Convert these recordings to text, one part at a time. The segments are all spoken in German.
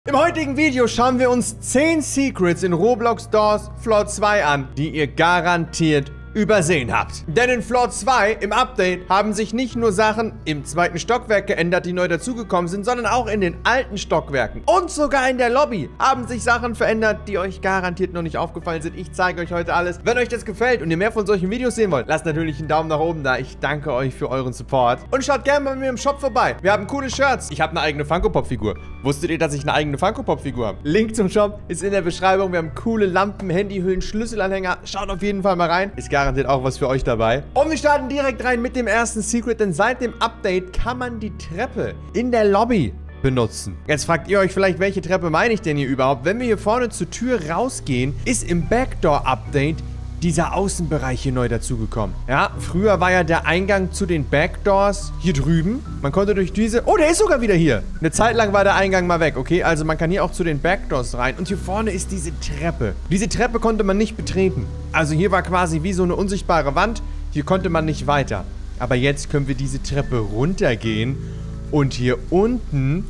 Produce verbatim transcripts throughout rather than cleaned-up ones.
Im heutigen Video schauen wir uns zehn Secrets in Roblox Doors Floor zwei an, die ihr garantiert übersehen habt. Denn in Floor zwei im Update haben sich nicht nur Sachen im zweiten Stockwerk geändert, die neu dazugekommen sind, sondern auch in den alten Stockwerken. Und sogar in der Lobby haben sich Sachen verändert, die euch garantiert noch nicht aufgefallen sind. Ich zeige euch heute alles. Wenn euch das gefällt und ihr mehr von solchen Videos sehen wollt, lasst natürlich einen Daumen nach oben da. Ich danke euch für euren Support. Und schaut gerne bei mir im Shop vorbei. Wir haben coole Shirts. Ich habe eine eigene Funko-Pop-Figur. Wusstet ihr, dass ich eine eigene Funko-Pop-Figur habe? Link zum Shop ist in der Beschreibung. Wir haben coole Lampen, Handyhüllen, Schlüsselanhänger. Schaut auf jeden Fall mal rein. Ist garantiert auch was für euch dabei. Und wir starten direkt rein mit dem ersten Secret, denn seit dem Update kann man die Treppe in der Lobby benutzen. Jetzt fragt ihr euch vielleicht, welche Treppe meine ich denn hier überhaupt? Wenn wir hier vorne zur Tür rausgehen, ist im Backdoor-Update dieser Außenbereich hier neu dazugekommen. Ja, früher war ja der Eingang zu den Backdoors hier drüben. Man konnte durch diese... Oh, der ist sogar wieder hier. Eine Zeit lang war der Eingang mal weg, okay? Also man kann hier auch zu den Backdoors rein. Und hier vorne ist diese Treppe. Diese Treppe konnte man nicht betreten. Also hier war quasi wie so eine unsichtbare Wand. Hier konnte man nicht weiter. Aber jetzt können wir diese Treppe runtergehen. Und hier unten...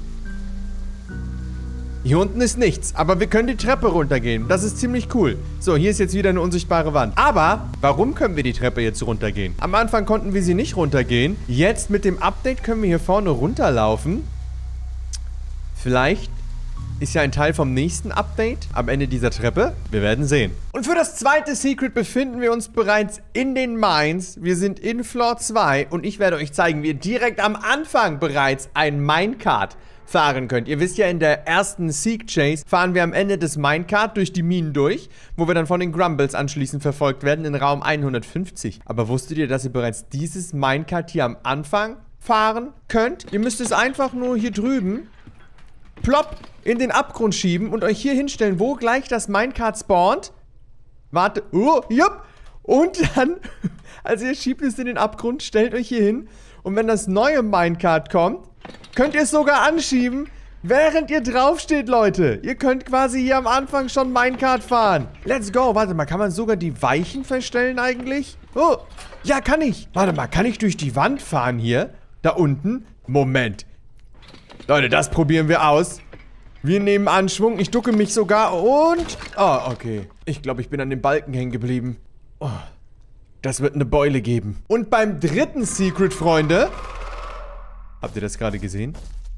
Hier unten ist nichts, aber wir können die Treppe runtergehen. Das ist ziemlich cool. So, hier ist jetzt wieder eine unsichtbare Wand. Aber, warum können wir die Treppe jetzt runtergehen? Am Anfang konnten wir sie nicht runtergehen. Jetzt mit dem Update können wir hier vorne runterlaufen. Vielleicht ist ja ein Teil vom nächsten Update am Ende dieser Treppe. Wir werden sehen. Und für das zweite Secret befinden wir uns bereits in den Mines. Wir sind in Floor zwei und ich werde euch zeigen, wie ihr direkt am Anfang bereits ein Minecart fahren könnt. Ihr wisst ja, in der ersten Seek Chase fahren wir am Ende des Minecart durch die Minen durch, wo wir dann von den Grumbles anschließend verfolgt werden in Raum hundertfünfzig. Aber wusstet ihr, dass ihr bereits dieses Minecart hier am Anfang fahren könnt? Ihr müsst es einfach nur hier drüben plopp in den Abgrund schieben und euch hier hinstellen, wo gleich das Minecart spawnt. Warte. Oh, jupp. Und dann, also ihr schiebt es in den Abgrund, stellt euch hier hin und wenn das neue Minecart kommt, könnt ihr es sogar anschieben, während ihr draufsteht, Leute. Ihr könnt quasi hier am Anfang schon Minecart fahren. Let's go. Warte mal, kann man sogar die Weichen verstellen eigentlich? Oh, ja, kann ich. Warte mal, kann ich durch die Wand fahren hier? Da unten? Moment. Leute, das probieren wir aus. Wir nehmen Anschwung. Ich ducke mich sogar und... Oh, okay. Ich glaube, ich bin an dem Balken hängen geblieben. Oh, das wird eine Beule geben. Und beim dritten Secret, Freunde... Habt ihr das gerade gesehen?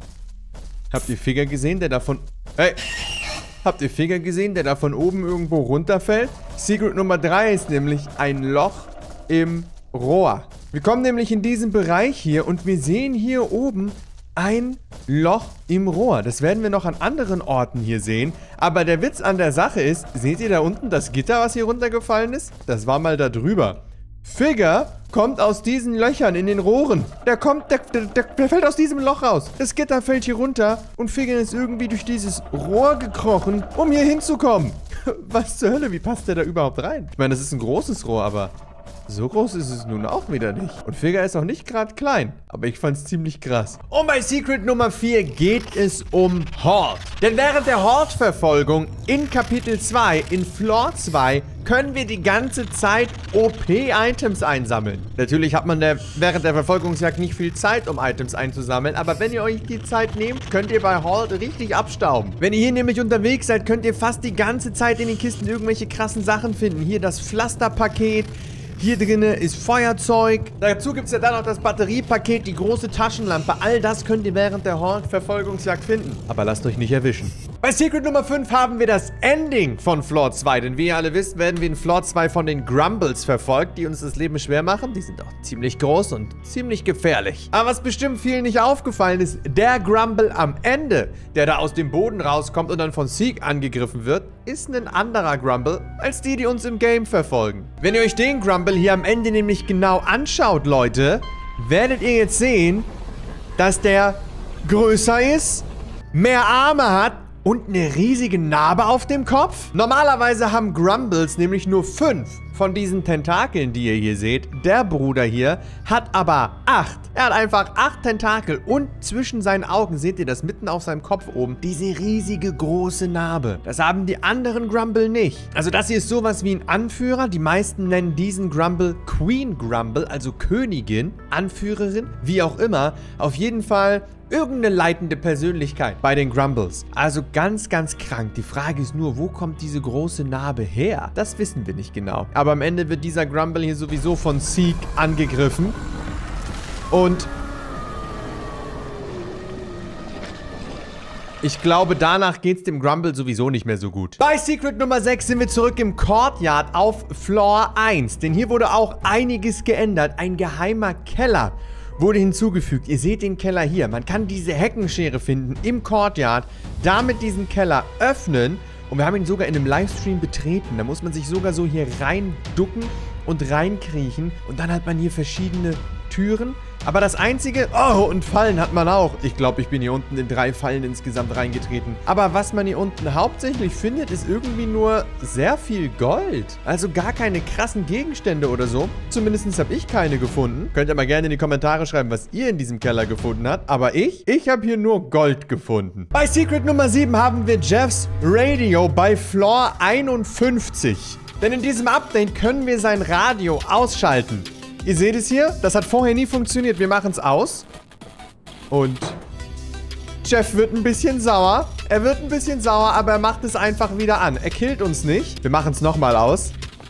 Habt ihr Figger gesehen, der da von... Hey! Habt ihr Figger gesehen, der da von oben irgendwo runterfällt? Secret Nummer drei ist nämlich ein Loch im Rohr. Wir kommen nämlich in diesen Bereich hier und wir sehen hier oben ein Loch im Rohr. Das werden wir noch an anderen Orten hier sehen. Aber der Witz an der Sache ist, seht ihr da unten das Gitter, was hier runtergefallen ist? Das war mal da drüber. Figger kommt aus diesen Löchern in den Rohren. Der kommt, der, der, der fällt aus diesem Loch raus. Das Gitter fällt hier runter und Figger ist irgendwie durch dieses Rohr gekrochen, um hier hinzukommen. Was zur Hölle, wie passt der da überhaupt rein? Ich meine, das ist ein großes Rohr, aber so groß ist es nun auch wieder nicht. Und Figger ist auch nicht gerade klein. Aber ich fand es ziemlich krass. Und bei Secret Nummer vier geht es um Horde. Denn während der Horde-Verfolgung in Kapitel zwei, in Floor zwei, können wir die ganze Zeit O P-Items einsammeln. Natürlich hat man der, während der Verfolgungsjagd nicht viel Zeit, um Items einzusammeln. Aber wenn ihr euch die Zeit nehmt, könnt ihr bei Horde richtig abstauben. Wenn ihr hier nämlich unterwegs seid, könnt ihr fast die ganze Zeit in den Kisten irgendwelche krassen Sachen finden. Hier das Pflasterpaket. Hier drinne ist Feuerzeug. Dazu gibt es ja dann noch das Batteriepaket, die große Taschenlampe. All das könnt ihr während der Horde-Verfolgungsjagd finden. Aber lasst euch nicht erwischen. Bei Secret Nummer fünf haben wir das Ending von Floor zwei. Denn wie ihr alle wisst, werden wir in Floor zwei von den Grumbles verfolgt, die uns das Leben schwer machen. Die sind auch ziemlich groß und ziemlich gefährlich. Aber was bestimmt vielen nicht aufgefallen ist, der Grumble am Ende, der da aus dem Boden rauskommt und dann von Seek angegriffen wird, ist ein anderer Grumble als die, die uns im Game verfolgen. Wenn ihr euch den Grumble hier am Ende nämlich genau anschaut, Leute, werdet ihr jetzt sehen, dass der größer ist, mehr Arme hat und eine riesige Narbe auf dem Kopf. Normalerweise haben Grumbles nämlich nur fünf von diesen Tentakeln, die ihr hier seht. Der Bruder hier hat aber acht. Er hat einfach acht Tentakel und zwischen seinen Augen, seht ihr das mitten auf seinem Kopf oben, diese riesige große Narbe. Das haben die anderen Grumble nicht. Also das hier ist sowas wie ein Anführer. Die meisten nennen diesen Grumble Queen Grumble, also Königin, Anführerin, wie auch immer. Auf jeden Fall irgendeine leitende Persönlichkeit bei den Grumbles. Also ganz, ganz krank. Die Frage ist nur, wo kommt diese große Narbe her? Das wissen wir nicht genau. Aber am Ende wird dieser Grumble hier sowieso von Zeke angegriffen. Und ich glaube, danach geht es dem Grumble sowieso nicht mehr so gut. Bei Secret Nummer sechs sind wir zurück im Courtyard auf Floor eins. Denn hier wurde auch einiges geändert. Ein geheimer Keller wurde hinzugefügt. Ihr seht den Keller hier. Man kann diese Heckenschere finden im Courtyard, damit diesen Keller öffnen. Und wir haben ihn sogar in einem Livestream betreten. Da muss man sich sogar so hier reinducken und reinkriechen. Und dann hat man hier verschiedene Türen. Aber das Einzige... Oh, und Fallen hat man auch. Ich glaube, ich bin hier unten in drei Fallen insgesamt reingetreten. Aber was man hier unten hauptsächlich findet, ist irgendwie nur sehr viel Gold. Also gar keine krassen Gegenstände oder so. Zumindest habe ich keine gefunden. Könnt ihr mal gerne in die Kommentare schreiben, was ihr in diesem Keller gefunden habt. Aber ich, ich habe hier nur Gold gefunden. Bei Secret Nummer sieben haben wir Jeffs Radio bei Floor einundfünfzig. Denn in diesem Update können wir sein Radio ausschalten. Ihr seht es hier, das hat vorher nie funktioniert. Wir machen es aus. Und Jeff wird ein bisschen sauer. Er wird ein bisschen sauer, aber er macht es einfach wieder an. Er killt uns nicht. Wir machen es nochmal aus.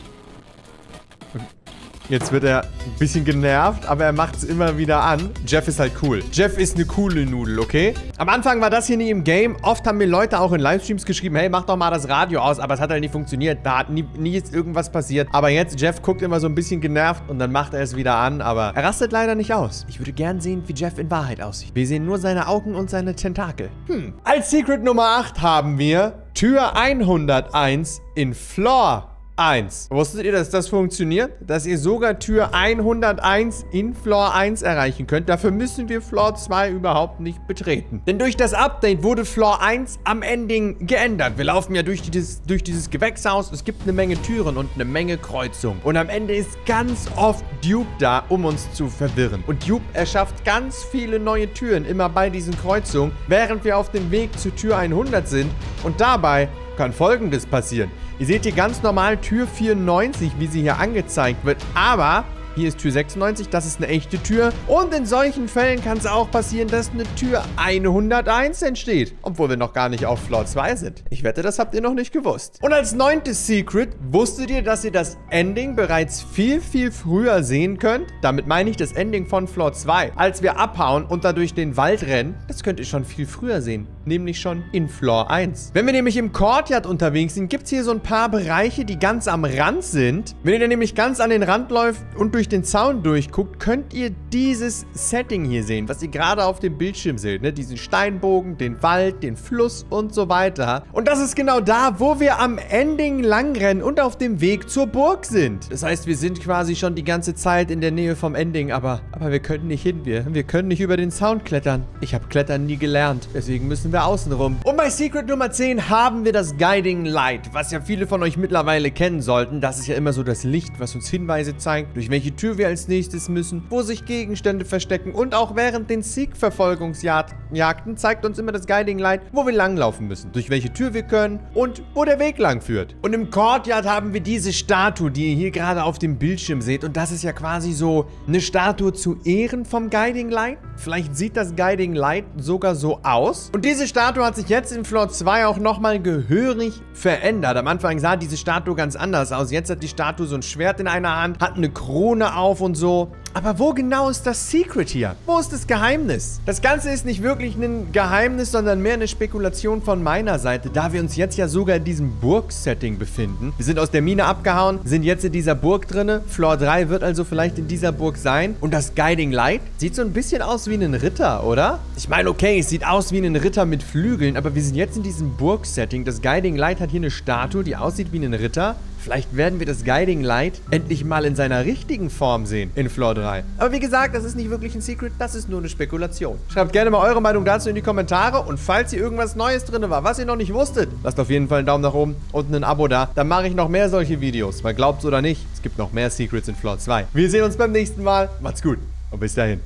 Jetzt wird er ein bisschen genervt, aber er macht es immer wieder an. Jeff ist halt cool. Jeff ist eine coole Nudel, okay? Am Anfang war das hier nie im Game. Oft haben mir Leute auch in Livestreams geschrieben, hey, mach doch mal das Radio aus. Aber es hat halt nicht funktioniert. Da hat nie, nie ist irgendwas passiert. Aber jetzt, Jeff guckt immer so ein bisschen genervt und dann macht er es wieder an. Aber er rastet leider nicht aus. Ich würde gern sehen, wie Jeff in Wahrheit aussieht. Wir sehen nur seine Augen und seine Tentakel. Hm. Als Secret Nummer acht haben wir Tür hunderteins in Floor eins. Wusstet ihr, dass das funktioniert? Dass ihr sogar Tür hunderteins in Floor eins erreichen könnt. Dafür müssen wir Floor zwei überhaupt nicht betreten. Denn durch das Update wurde Floor eins am Ending geändert. Wir laufen ja durch dieses, durch dieses Gewächshaus. Es gibt eine Menge Türen und eine Menge Kreuzungen. Und am Ende ist ganz oft Dupe da, um uns zu verwirren. Und Dupe erschafft ganz viele neue Türen immer bei diesen Kreuzungen, während wir auf dem Weg zu Tür hundert sind. Und dabei kann Folgendes passieren. Ihr seht hier ganz normal Tür vierundneunzig, wie sie hier angezeigt wird, aber hier ist Tür sechsundneunzig, das ist eine echte Tür. Und in solchen Fällen kann es auch passieren, dass eine Tür hunderteins entsteht, obwohl wir noch gar nicht auf Floor zwei sind. Ich wette, das habt ihr noch nicht gewusst. Und als neuntes Secret, wusstet ihr, dass ihr das Ending bereits viel, viel früher sehen könnt? Damit meine ich das Ending von Floor zwei. Als wir abhauen und da durch den Wald rennen, das könnt ihr schon viel früher sehen. Nämlich schon in Floor eins. Wenn wir nämlich im Courtyard unterwegs sind, gibt es hier so ein paar Bereiche, die ganz am Rand sind. Wenn ihr dann nämlich ganz an den Rand läuft und durch den Zaun durchguckt, könnt ihr dieses Setting hier sehen, was ihr gerade auf dem Bildschirm seht, ne? Diesen Steinbogen, den Wald, den Fluss und so weiter. Und das ist genau da, wo wir am Ending langrennen und auf dem Weg zur Burg sind. Das heißt, wir sind quasi schon die ganze Zeit in der Nähe vom Ending, aber, aber wir können nicht hin. Wir, wir können nicht über den Zaun klettern. Ich habe Klettern nie gelernt, deswegen müssen wir außenrum. Und bei Secret Nummer zehn haben wir das Guiding Light, was ja viele von euch mittlerweile kennen sollten. Das ist ja immer so das Licht, was uns Hinweise zeigt, durch welche Tür wir als nächstes müssen, wo sich Gegenstände verstecken. Und auch während den Zeke-Verfolgungsjagden zeigt uns immer das Guiding Light, wo wir langlaufen müssen, durch welche Tür wir können und wo der Weg lang führt. Und im Courtyard haben wir diese Statue, die ihr hier gerade auf dem Bildschirm seht. Und das ist ja quasi so eine Statue zu Ehren vom Guiding Light. Vielleicht sieht das Guiding Light sogar so aus. Und diese Statue hat sich jetzt in Floor zwei auch nochmal gehörig verändert. Am Anfang sah diese Statue ganz anders aus. Jetzt hat die Statue so ein Schwert in einer Hand, hat eine Krone auf und so. Aber wo genau ist das Secret hier? Wo ist das Geheimnis? Das Ganze ist nicht wirklich ein Geheimnis, sondern mehr eine Spekulation von meiner Seite, da wir uns jetzt ja sogar in diesem Burg-Setting befinden. Wir sind aus der Mine abgehauen, sind jetzt in dieser Burg drinne. Floor drei wird also vielleicht in dieser Burg sein. Und das Guiding Light sieht so ein bisschen aus wie ein Ritter, oder? Ich meine, okay, es sieht aus wie ein Ritter mit Flügeln, aber wir sind jetzt in diesem Burg-Setting. Das Guiding Light hat hier eine Statue, die aussieht wie ein Ritter. Vielleicht werden wir das Guiding Light endlich mal in seiner richtigen Form sehen in Floor drei. Aber wie gesagt, das ist nicht wirklich ein Secret, das ist nur eine Spekulation. Schreibt gerne mal eure Meinung dazu in die Kommentare und falls hier irgendwas Neues drin war, was ihr noch nicht wusstet, lasst auf jeden Fall einen Daumen nach oben und ein Abo da. Dann mache ich noch mehr solche Videos, weil glaubt's oder nicht, es gibt noch mehr Secrets in Floor zwei. Wir sehen uns beim nächsten Mal. Macht's gut und bis dahin.